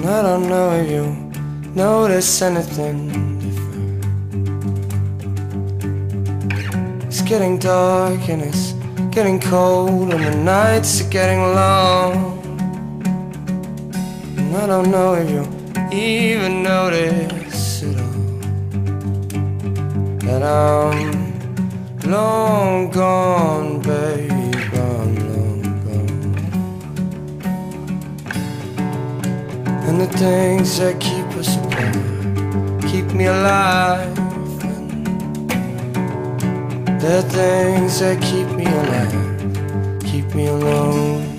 I don't know if you notice anything different. It's getting dark and it's getting cold, and the nights are getting long. And I don't know if you even notice at all that I'm long gone, babe, I'm long gone. And the things that keep us apart keep me alive, and the things that keep me alive keep me alone.